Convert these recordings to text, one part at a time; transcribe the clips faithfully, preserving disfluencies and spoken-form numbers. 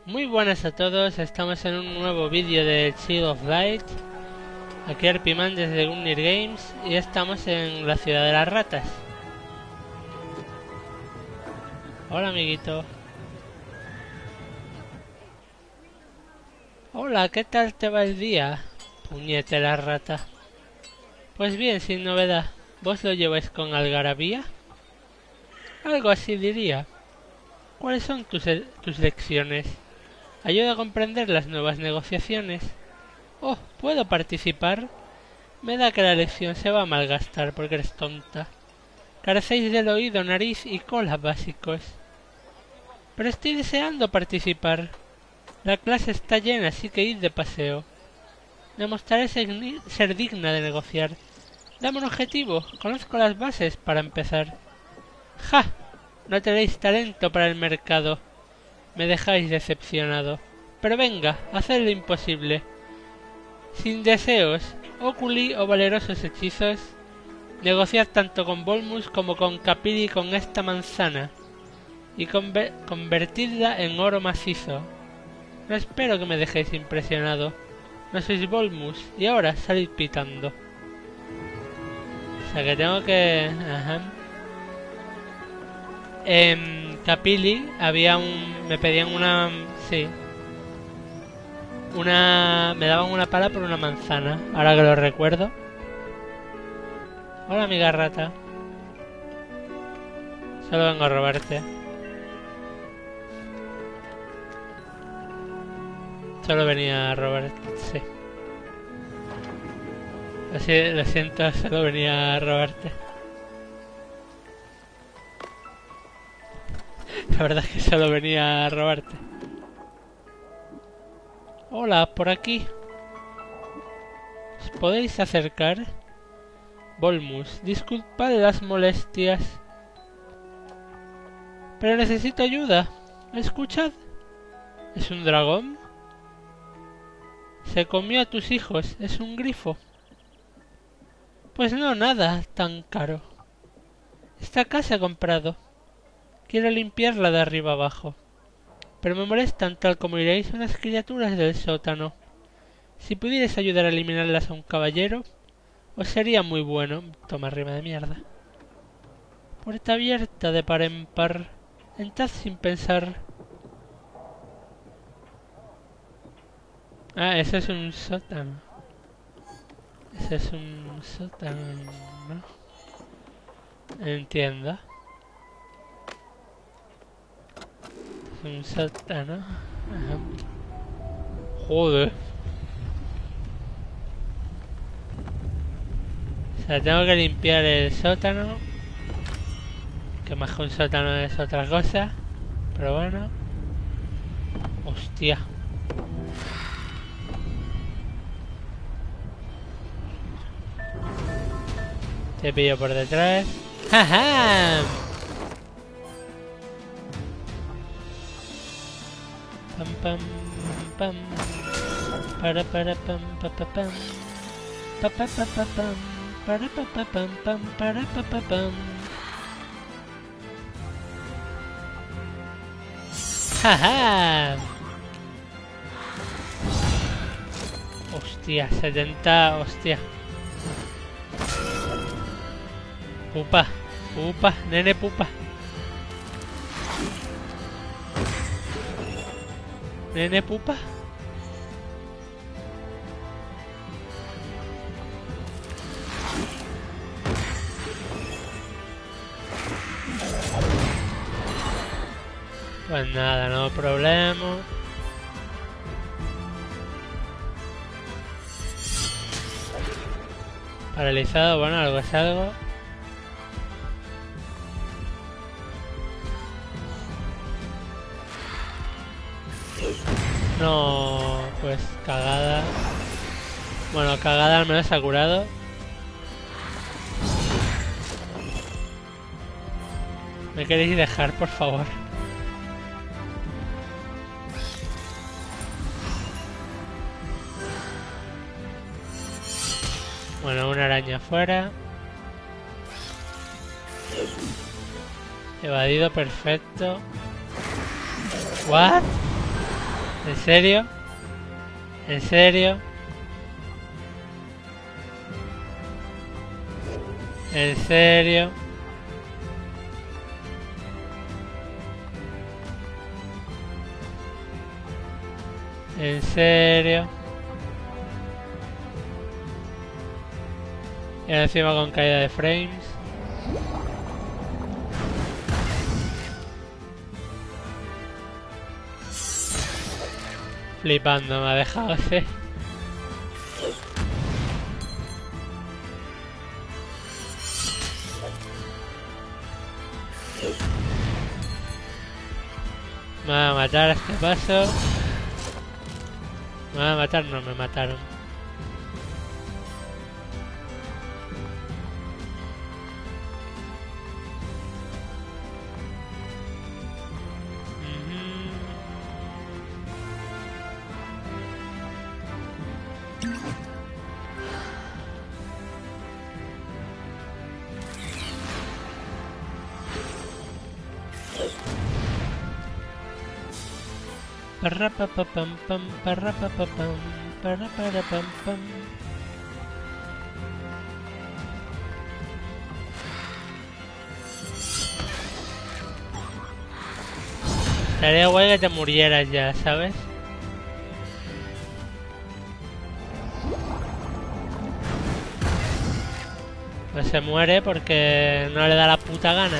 Muy buenas a todos, estamos en un nuevo vídeo de Child of Light. Aquí Arpiman desde Gungnir Games y estamos en la ciudad de las ratas. Hola amiguito. Hola, ¿qué tal te va el día? Puñetera rata. Pues bien, sin novedad. ¿Vos lo lleváis con algarabía? Algo así diría. ¿Cuáles son tus, tus lecciones? Ayuda a comprender las nuevas negociaciones. Oh, ¿puedo participar? Me da que la lección se va a malgastar porque eres tonta. Carecéis del oído, nariz y cola básicos. Pero estoy deseando participar. La clase está llena, así que id de paseo. Demostraré ser digna de negociar. Dame un objetivo. Conozco las bases para empezar. ¡Ja! No tenéis talento para el mercado. Me dejáis decepcionado. Pero venga, haced lo imposible. Sin deseos, oculi o valerosos hechizos, negociad tanto con Volmus como con Capili con esta manzana, y conver convertidla en oro macizo. No espero que me dejéis impresionado. No sois Volmus, y ahora salid pitando. O sea que tengo que... Ajá. En Capili había un... me pedían una... sí. Una... me daban una pala por una manzana, ahora que lo recuerdo. Hola amiga rata. Solo vengo a robarte. Solo venía a robarte, sí. Así, lo siento, solo venía a robarte. La verdad es que solo venía a robarte. Hola, por aquí. ¿Os podéis acercar? Volmus, disculpad las molestias. Pero necesito ayuda. ¿Escuchad? ¿Es un dragón? Se comió a tus hijos. ¿Es un grifo? Pues no, nada tan caro. Esta casa he comprado. Quiero limpiarla de arriba abajo. Pero me molestan, tal como iréis, unas criaturas del sótano. Si pudierais ayudar a eliminarlas a un caballero, os sería muy bueno. Toma, rima de mierda. Puerta abierta de par en par. Entrad sin pensar. Ah, ese es un sótano. Ese es un sótano, ¿no? Entiendo. Es un sótano. Ajá. Joder. O sea, tengo que limpiar el sótano. Que más que un sótano es otra cosa. Pero bueno. Hostia. Te pillo por detrás. ¡Jaja! Pam pam pam. Para para pam pa pa pam. Pa pa pa pa pam. Para pa pa pam pam. Para pa pa pam. ¡Jaja! Hostia, setenta, hostia. Pupa, pupa, nene pupa. Nene pupa. Pues nada, no problema. Paralizado, bueno, algo es algo. No, pues cagada. Bueno, cagada al menos ha curado. ¿Me queréis dejar, por favor? Bueno, una araña afuera. Evadido, perfecto. ¿What? ¿En serio? ¿En serio? ¿En serio? ¿En serio? Y encima con caída de frames. Flipando me ha dejado ese. Me van a matar a este paso. Me van a matar, no me mataron. Parrapapapam, pam, parrapapapam, parraparapam, pam. Estaría guay que te murieras ya, ¿sabes? Pues se muere porque no le da la puta gana.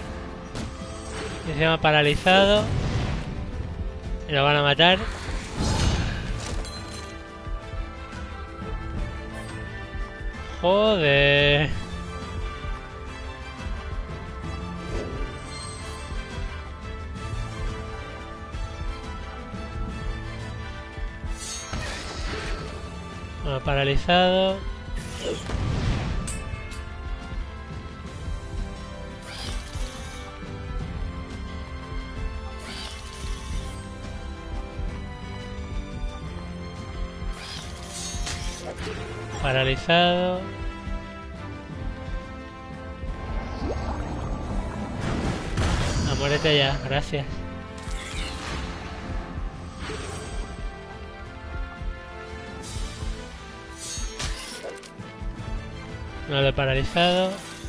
Y encima paralizado. Y lo van a matar. Joder. Bueno, paralizado. Paralizado. Ah, muérete ya, gracias. No lo he paralizado.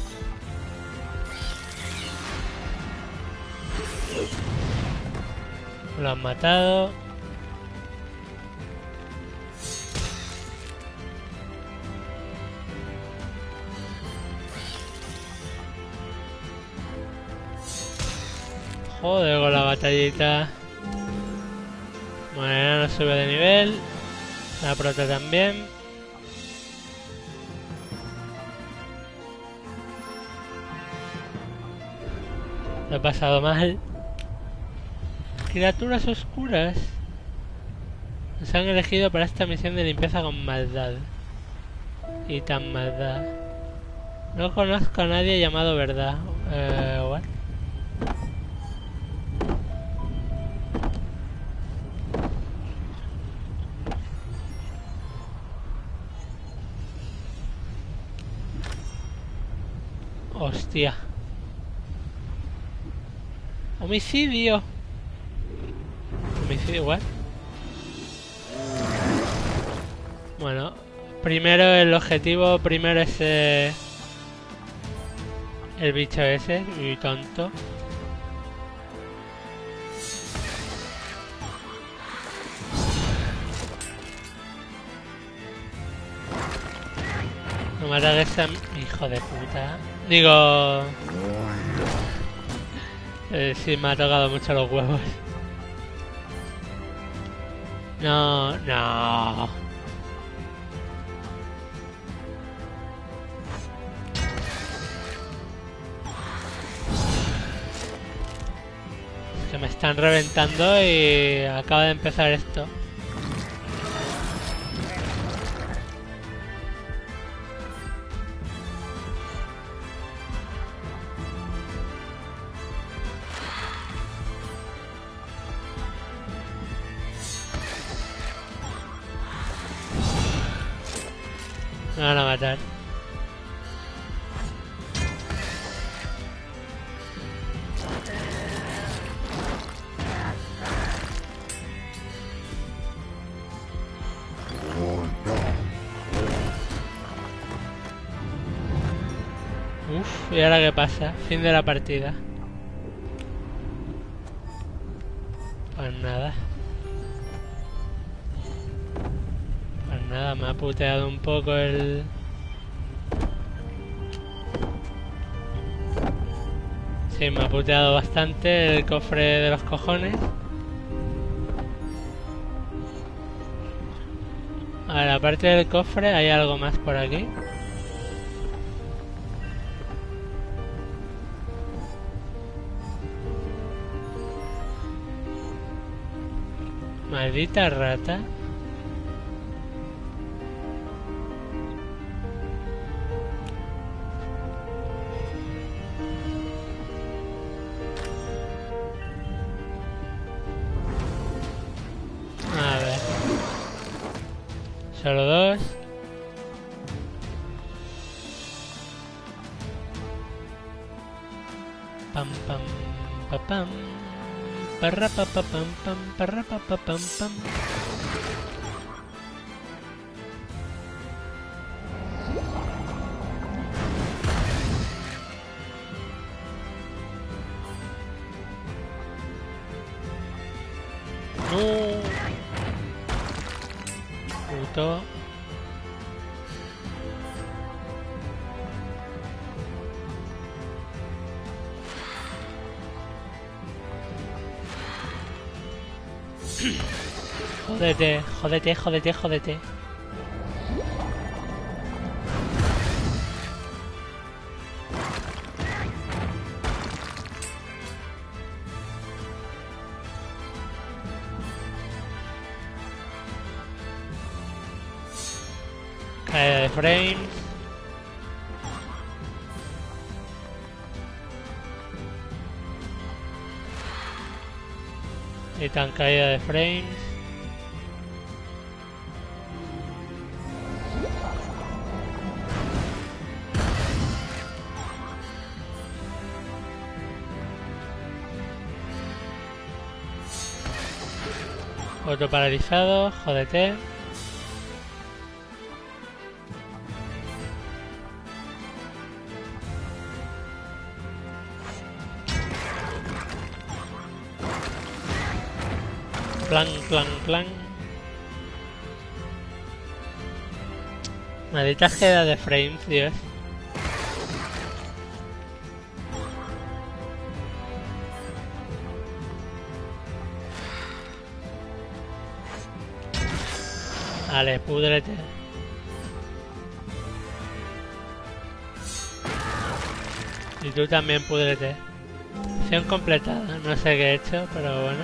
Lo han matado. Joder con la batallita. Bueno, no sube de nivel. La prota también. Lo he pasado mal. Criaturas oscuras. Nos han elegido para esta misión de limpieza con maldad. Y tan maldad. No conozco a nadie llamado Verdad. Eh, what? Hostia. Homicidio. Homicidio, what? Bueno, primero el objetivo, primero es eh, el bicho ese, muy tonto. No mata a ese hijo de puta. Digo... Eh, sí, me ha tocado mucho los huevos. No, no. Es que me están reventando y acaba de empezar esto. Me van a matar. Uf, ¿y ahora qué pasa? Fin de la partida. Pues nada. Pues nada, me ha puteado un poco el... Sí, me ha puteado bastante el cofre de los cojones. A ver, aparte del cofre, ¿hay algo más por aquí? Maldita rata. A ver. Solo dos. Pam pam pa pam. Parra pa pa pam pam parra pa pa pam pam. No. Puto. Jódete, jódete, jódete, jódete. Caída de frames. Y tan caída de frames. Otro paralizado, jódete. Plan, plan, plan. Maldita queda de frames, Dios. Vale, púdrete. Y tú también púdrete. Misión completada. No sé qué he hecho, pero bueno.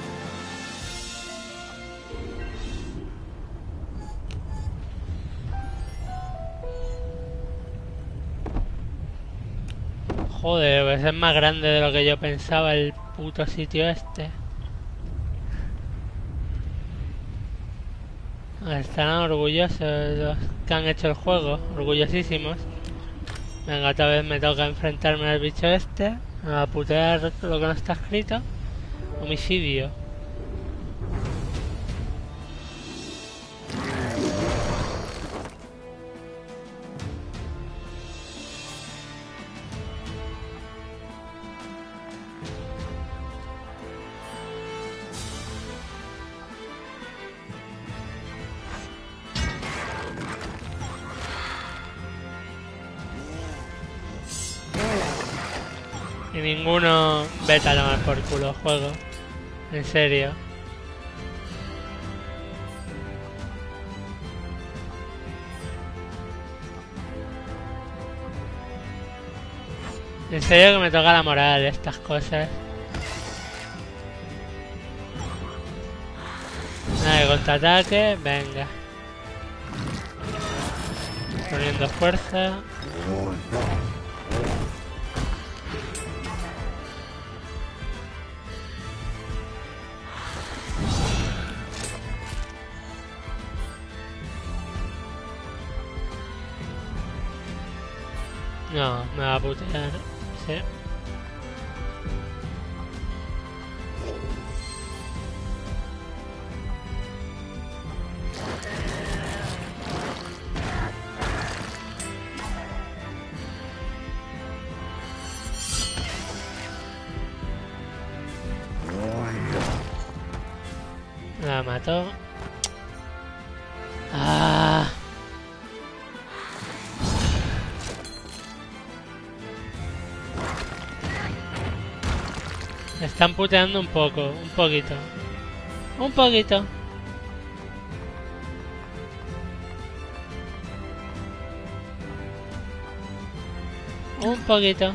Joder, pues es más grande de lo que yo pensaba el puto sitio este. Estarán orgullosos los que han hecho el juego, orgullosísimos. Venga, otra vez me toca enfrentarme al bicho este, a putear lo que no está escrito. Homicidio. Y ninguno vete a tomar por culo juego. En serio. En serio que me toca la moral de estas cosas. Nada, contraataque, venga. Poniendo fuerza. No, me va a putear. Sí. La mató. Ah. Me están puteando un poco, un poquito. Un poquito. Un poquito.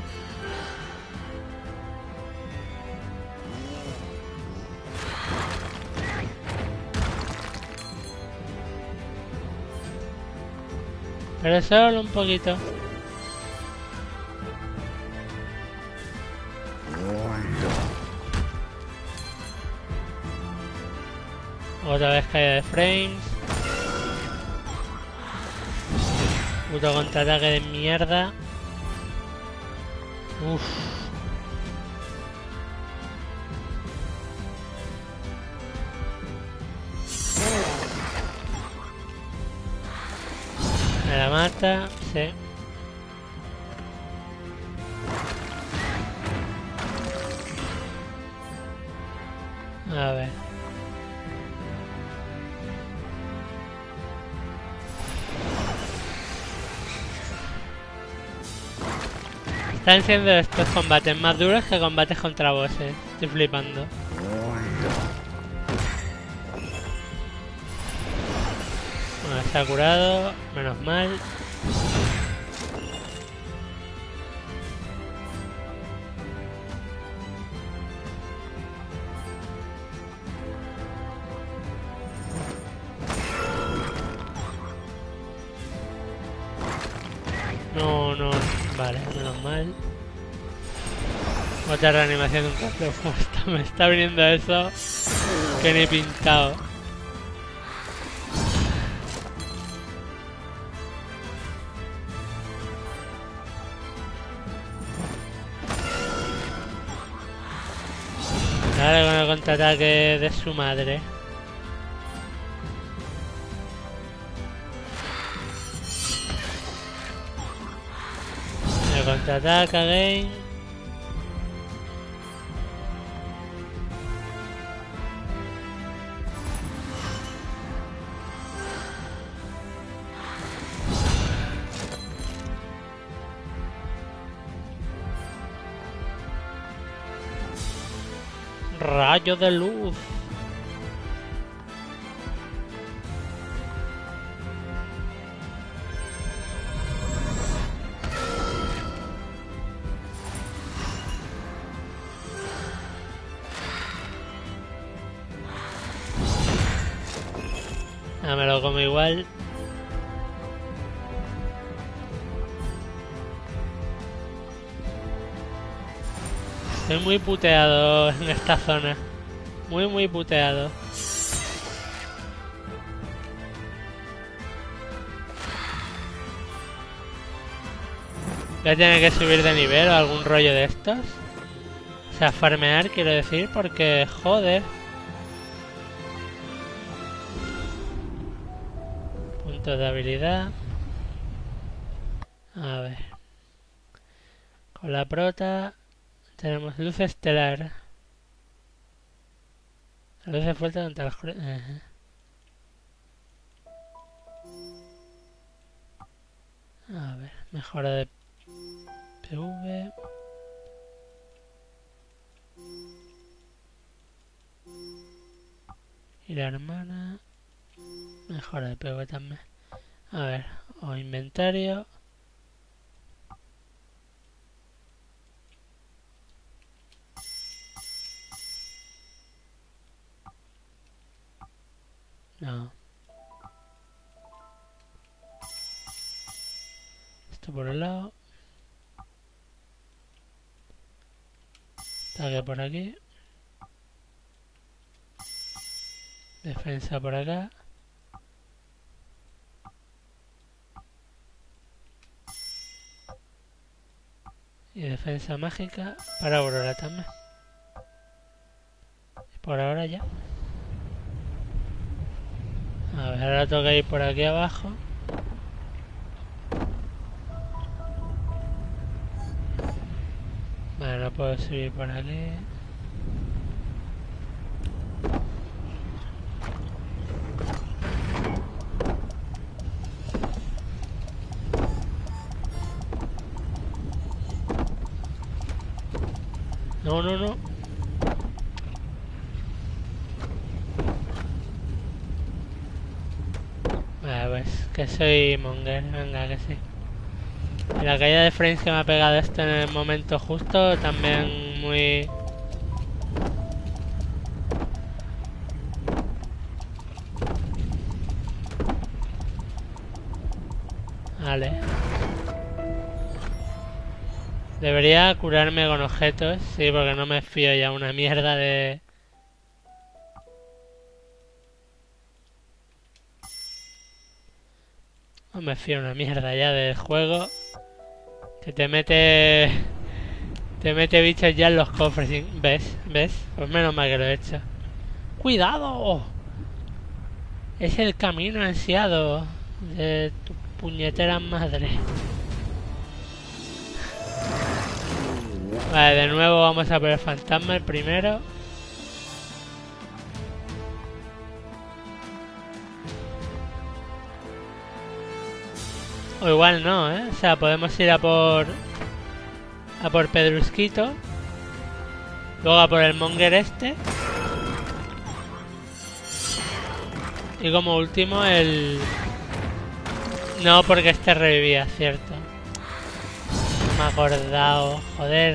Pero solo un poquito. Otra vez caída de frames. Puto contraataque de mierda. Uff. Me la mata, sí. A ver. Están siendo estos combates más duros que combates contra bosses. Estoy flipando. Bueno, está curado, menos mal. No, no, vale, menos mal. Otra reanimación de un café. Me está viniendo eso que ni pintado. Ahora con el contraataque de su madre. El contraataque again. Rayo de luz. Ah, me lo como igual. Estoy muy puteado en esta zona. Muy, muy puteado. Voy a tener que subir de nivel o algún rollo de estos. O sea, farmear quiero decir, porque joder. Puntos de habilidad. A ver. Con la prota tenemos luz estelar. La luz es fuerte contra la oscuridad. Uh-huh. A ver, mejora de P V. Y la hermana. Mejora de P V también. A ver, o inventario. No. Esto por el lado. Ataque por aquí. Defensa por acá. Y defensa mágica para Aurora también. Y por ahora ya. A ver, ahora toca ir por aquí abajo. Vale, no puedo subir por aquí. No, no, no. Vale, pues que soy monger, venga, que sí. Y la caída de frames que me ha pegado esto en el momento justo, también muy... Vale. Debería curarme con objetos, sí, porque no me fío ya una mierda de... No me fío una mierda ya del juego. Que te mete... Te mete bichos ya en los cofres. ¿Ves? ¿Ves? Pues menos mal que lo he hecho. ¡Cuidado! Es el camino ansiado de tu puñetera madre. Vale, de nuevo vamos a por el fantasma el primero. O igual no, ¿eh? O sea, podemos ir a por... A por Pedrusquito. Luego a por el monger este. Y como último el... No, porque este revivía, cierto. No me he acordado, joder.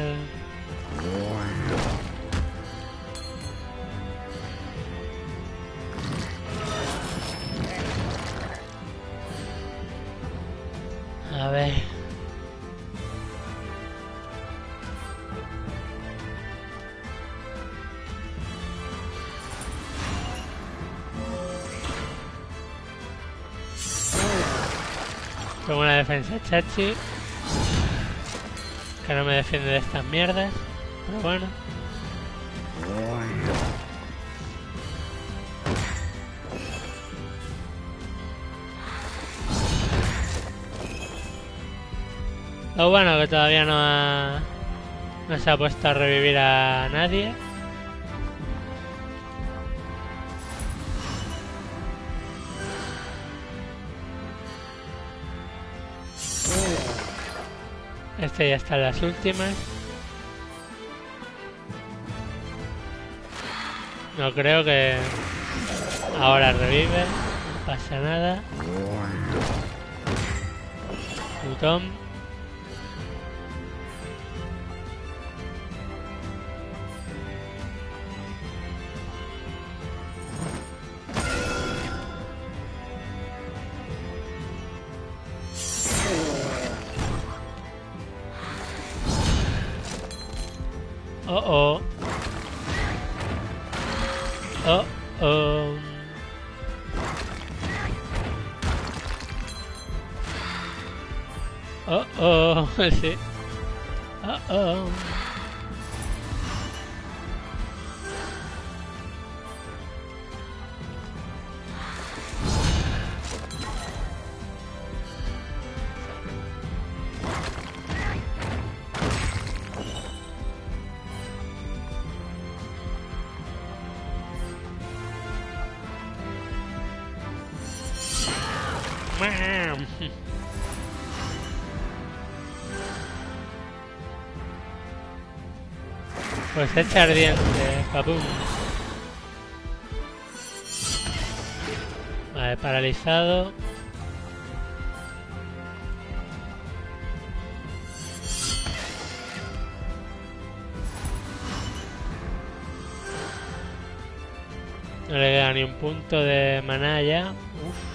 A ver. Tengo una defensa chachi. Que no me defiende de estas mierdas. Pero bueno. Lo bueno que todavía no ha... No se ha puesto a revivir a nadie. Este ya está en las últimas. No creo que... Ahora revive. No pasa nada. Putón. Oh oh. Oh oh. Oh oh. Sí. Oh oh. Pues echa ardiente, papum. Vale, paralizado. No le queda ni un punto de maná ya. Uf.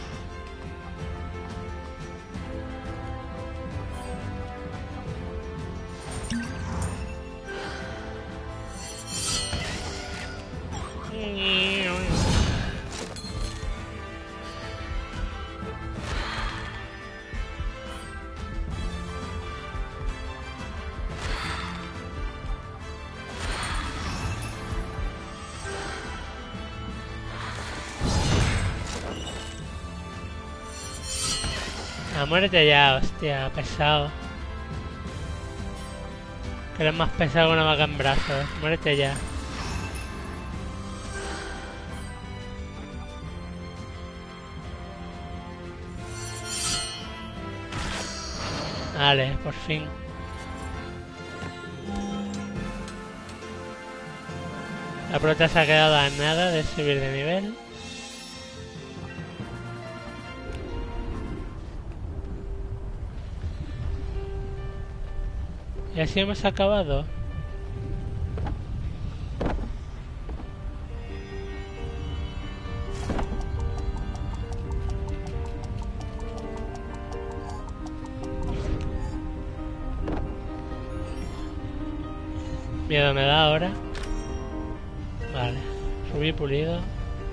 Ah, muérete ya, hostia, pesado. Que eres más pesado que una vaca en brazos. Muérete ya. Vale, por fin. La prota se ha quedado a nada de subir de nivel. Y así hemos acabado. Miedo me da ahora. Vale, subí pulido.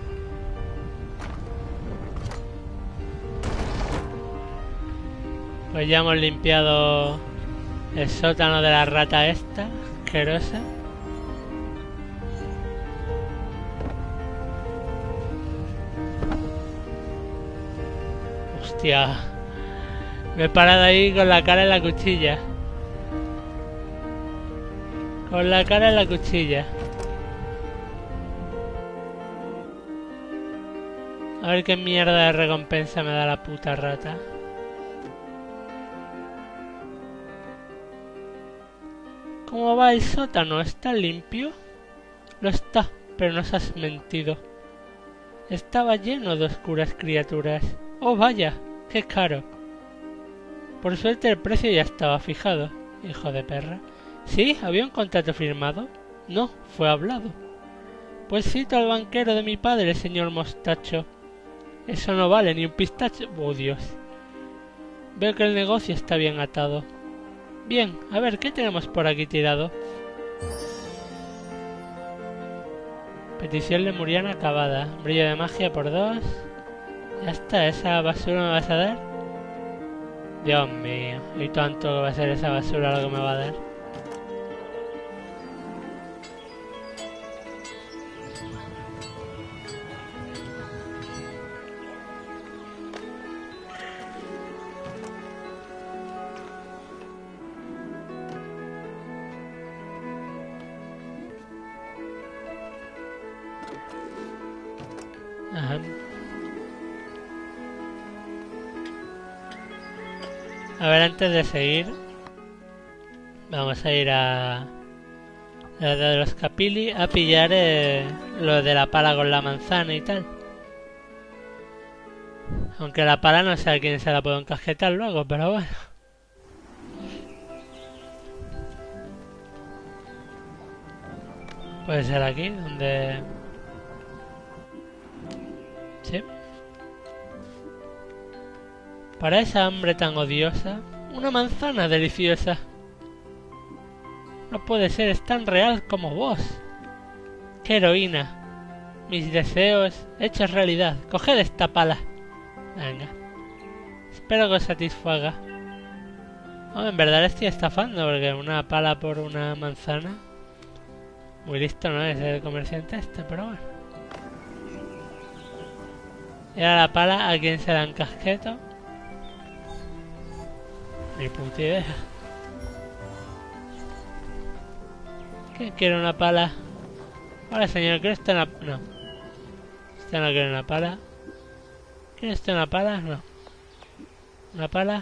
Pues ya hemos limpiado el sótano de la rata esta, asquerosa. Hostia. Me he parado ahí con la cara en la cuchilla. Con la cara en la cuchilla. A ver qué mierda de recompensa me da la puta rata. ¿Cómo va el sótano? ¿Está limpio? Lo está, pero nos has mentido. Estaba lleno de oscuras criaturas. ¡Oh, vaya! ¡Qué caro! Por suerte el precio ya estaba fijado, hijo de perra. ¿Sí? ¿Había un contrato firmado? No, fue hablado. Pues cito al banquero de mi padre, señor Mostacho. Eso no vale ni un pistacho. ¡Oh, Dios! Veo que el negocio está bien atado. Bien, a ver, ¿qué tenemos por aquí tirado? Petición lemuriana acabada. Brillo de magia por dos. Ya está, ¿esa basura me vas a dar? Dios mío, ¿y tanto que va a ser esa basura lo que me va a dar? Ajá. A ver, antes de seguir, vamos a ir a la de los Capili a pillar eh, lo de la pala con la manzana y tal. Aunque la pala no sé a quién se la puedo encasquetar luego, pero bueno. Puede ser aquí, donde... Sí. Para esa hambre tan odiosa, una manzana deliciosa. No puede ser, es tan real como vos. ¡Qué heroína! Mis deseos hechos realidad. Coged esta pala. Venga. Espero que os satisfaga. Oh, en verdad le estoy estafando, porque una pala por una manzana... Muy listo no es el comerciante este, pero bueno. Y ahora la pala, ¿a quién se la encasqueto? Ni puta idea. ¿Quién quiere una pala? Hola señor, ¿quiere usted una...? No. Usted no quiere una pala. ¿Quiere usted una pala? No. ¿Una pala?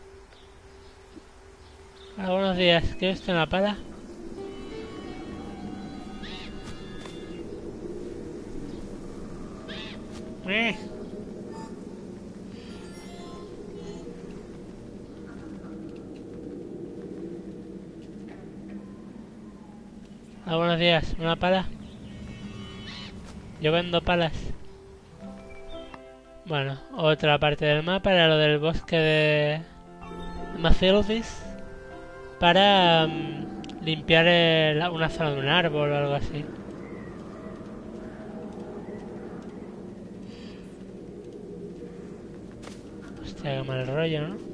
Hola, buenos días. ¿Quiere usted una pala? ¡Eh! Ah, buenos días, ¿una pala? Yo vendo palas. Bueno, otra parte del mapa era lo del bosque de Mathildis para um, limpiar el, una zona de un árbol o algo así. Hostia, qué mal rollo, ¿no?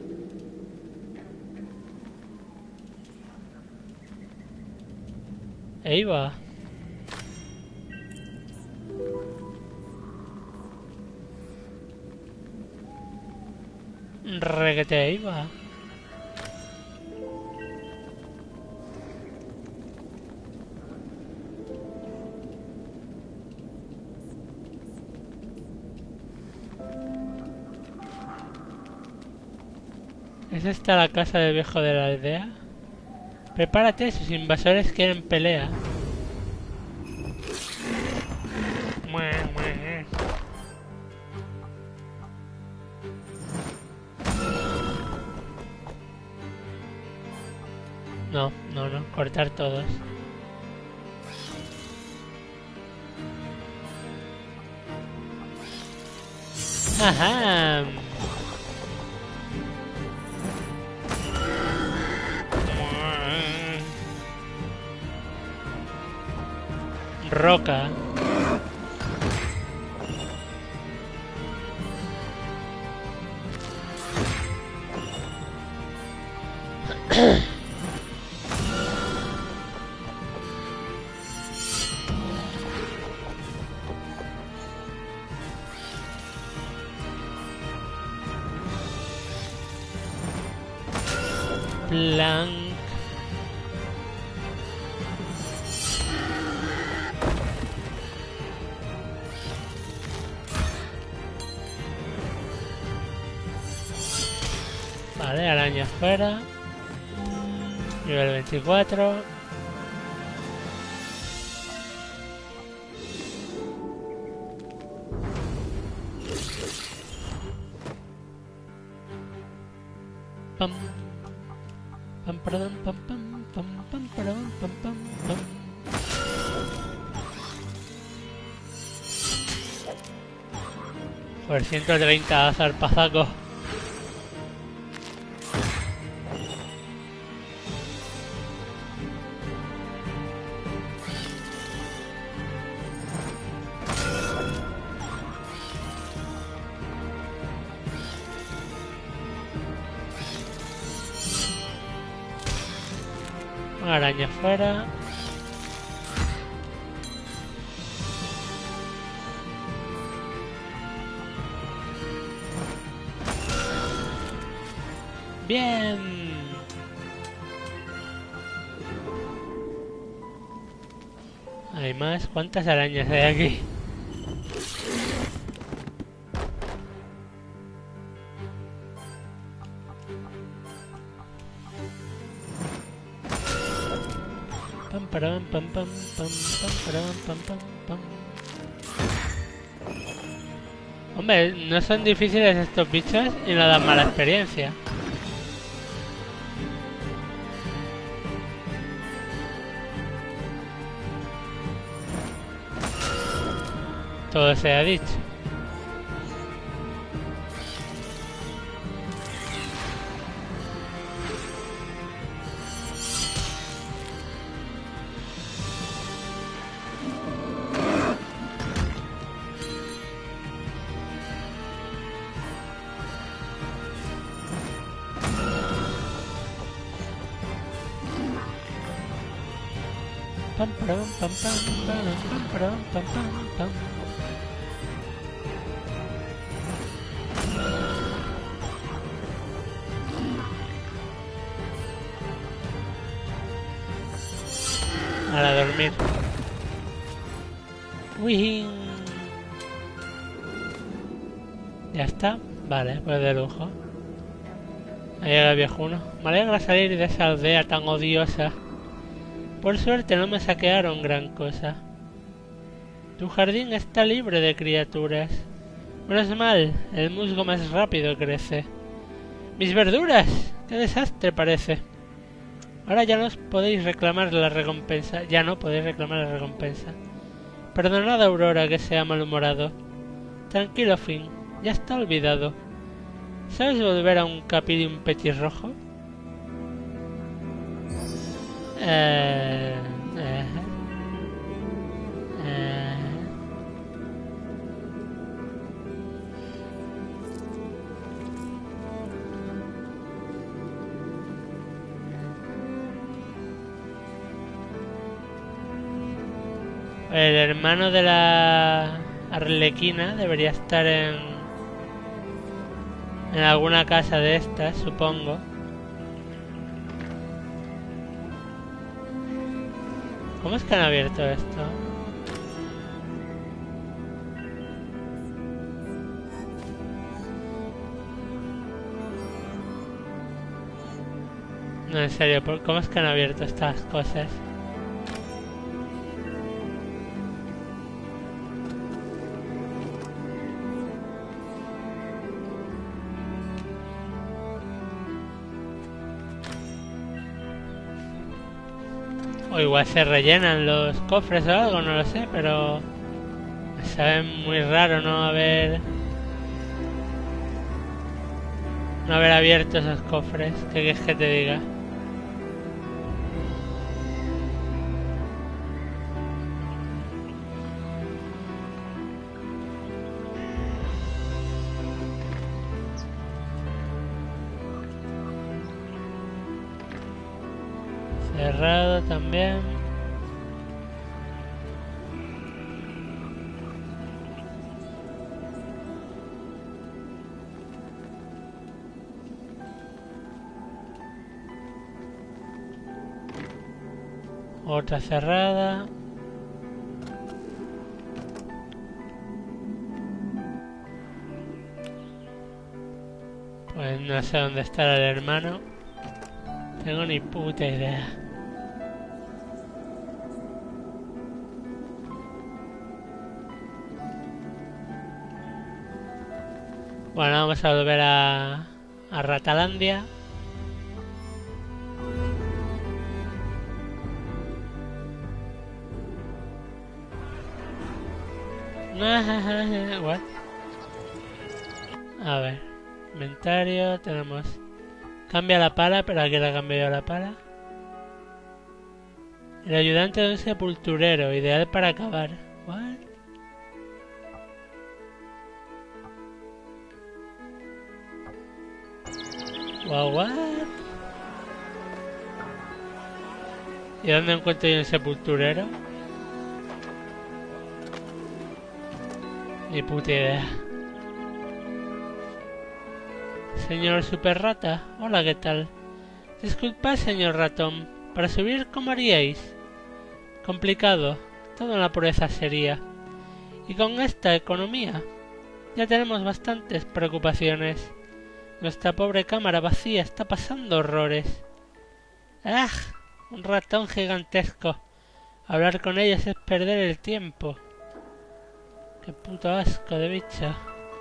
Ahí va. Reguete, ahí va. ¿Es esta la casa del viejo de la aldea? Prepárate, sus invasores quieren pelea. No, no, no, cortar todos. Ajá. Roca. Blanc. Vale, araña fuera. Nivel veinticuatro. Pam. Pam, pam, pam, pam, pam, pam, pam, pam, pam, pam. Por ciento treinta zarpazaco. Una araña fuera. Bien. Hay más. ¿Cuántas arañas hay aquí? Pam, param, pam, pam, pam, pam, param, pam, pam, pam. Hombre, no son difíciles estos bichos y no dan mala experiencia. Todo se ha dicho. Pam, pam, pam, pam, pam, pam, pam, pam, pam. A dormir. Uy. Ya está. Vale, pues de lujo. Ahí llega el viejuno. Me alegra salir de esa aldea tan odiosa. Por suerte no me saquearon gran cosa. Tu jardín está libre de criaturas. Menos mal, el musgo más rápido crece. ¡Mis verduras! ¡Qué desastre parece! Ahora ya no podéis reclamar la recompensa. Ya no podéis reclamar la recompensa. Perdonad a Aurora que sea malhumorado. Tranquilo, Finn. Ya está olvidado. ¿Sabes volver a un capí de un petirrojo? Eh, eh, eh. El hermano de la Arlequina debería estar en en alguna casa de estas, supongo. ¿Cómo es que han abierto esto? No, en serio, ¿cómo es que han abierto estas cosas? O igual se rellenan los cofres o algo, no lo sé, pero... me sabe muy raro no haber... no haber abierto esos cofres. ¿Qué quieres que te diga? Cerrado también. Otra cerrada. Pues no sé dónde estará el hermano. Tengo ni puta idea. Bueno, vamos a volver a, a Ratalandia. What? A ver, inventario, tenemos... cambia la pala, pero aquí la cambio yo la pala. El ayudante de un sepulturero, ideal para acabar. What? Wow, what? ¿Y dónde encuentro yo un sepulturero? Ni puta idea. Señor Super Rata, hola, ¿qué tal? Disculpad, señor ratón, ¿para subir cómo haríais? Complicado, todo en la pureza sería. Y con esta economía, ya tenemos bastantes preocupaciones. Nuestra pobre cámara vacía está pasando horrores. ¡Ah! Un ratón gigantesco. Hablar con ellos es perder el tiempo. ¡Qué puto asco de bicho!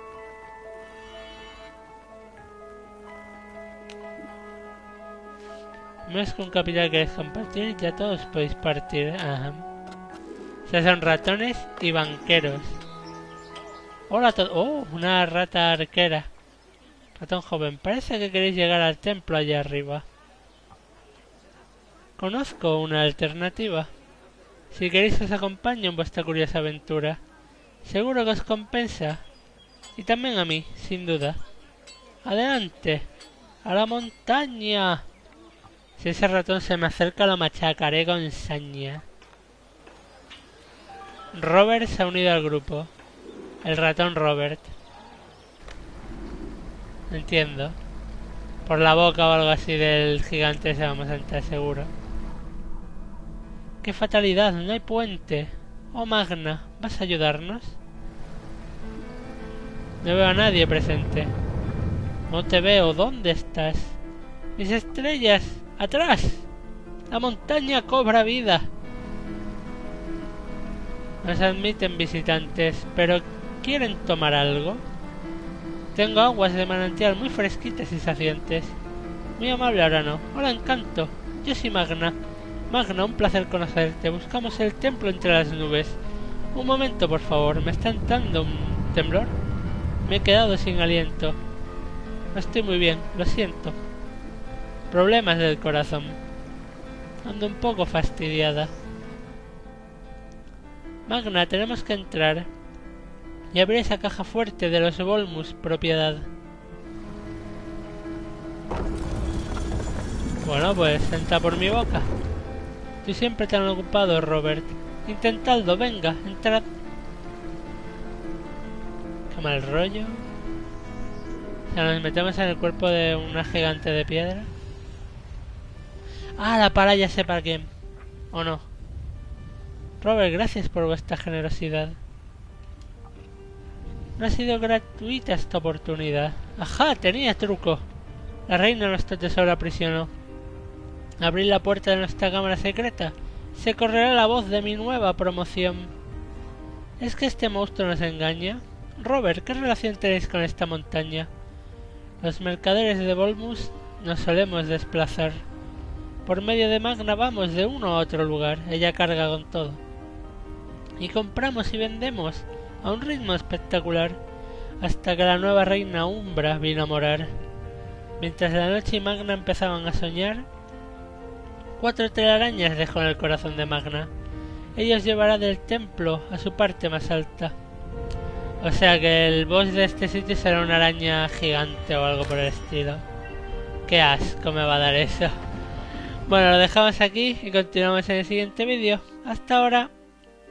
No es que un capital queréis compartir, ya todos podéis partir. Ajá. O sea, son ratones y banqueros. Hola a todos. ¡Oh! Una rata arquera. Ratón joven, parece que queréis llegar al templo allá arriba. Conozco una alternativa. Si queréis os acompaño en vuestra curiosa aventura. Seguro que os compensa. Y también a mí, sin duda. ¡Adelante! ¡A la montaña! Si ese ratón se me acerca lo machacaré con saña. Robert se ha unido al grupo. El ratón Robert. Entiendo. Por la boca o algo así del gigante se vamos a entrar seguro. ¡Qué fatalidad! ¡No hay puente! Oh, Magna, ¿vas a ayudarnos? No veo a nadie presente. No te veo. ¿Dónde estás? ¡Mis estrellas! ¡Atrás! ¡La montaña cobra vida! Nos admiten visitantes, pero ¿quieren tomar algo? Tengo aguas de manantial muy fresquitas y saciantes. Muy amable ahora no. Hola, Encanto. Yo soy Magna. Magna, un placer conocerte. Buscamos el templo entre las nubes. Un momento, por favor. ¿Me está entrando un temblor? Me he quedado sin aliento. No estoy muy bien, lo siento. Problemas del corazón. Ando un poco fastidiada. Magna, tenemos que entrar y abrir esa caja fuerte de los Volmus propiedad. Bueno, pues entra por mi boca. Estoy siempre tan ocupado, Robert. Intentadlo, venga, entrad. Qué mal rollo. O sea, nos metemos en el cuerpo de una gigante de piedra. Ah, la pala ya sé para quién. ¿O no? Robert, gracias por vuestra generosidad. No ha sido gratuita esta oportunidad. ¡Ajá! Tenía truco. La reina de nuestro tesoro aprisionó. Abrir la puerta de nuestra cámara secreta. Se correrá la voz de mi nueva promoción. ¿Es que este monstruo nos engaña? Robert, ¿qué relación tenéis con esta montaña? Los mercaderes de Volmus nos solemos desplazar. Por medio de Magna vamos de uno a otro lugar, ella carga con todo. Y compramos y vendemos a un ritmo espectacular, hasta que la nueva reina Umbra vino a morar. Mientras la noche y Magna empezaban a soñar, cuatro telarañas dejó en el corazón de Magna. Ella os llevará del templo a su parte más alta. O sea que el boss de este sitio será una araña gigante o algo por el estilo. Qué asco me va a dar eso. Bueno, lo dejamos aquí y continuamos en el siguiente vídeo. Hasta ahora.